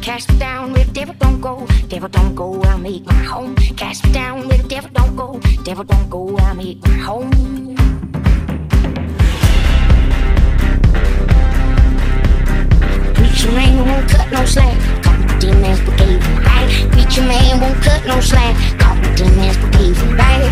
Cast me down where the devil don't go. Devil don't go, I'll make my home. Cast me down where the devil don't go. Devil don't go, I'll make my home. Preacher man won't cut no slack. Call the demons, but gave him high. Preacher man won't cut no slack. Call the demons, but gave him right.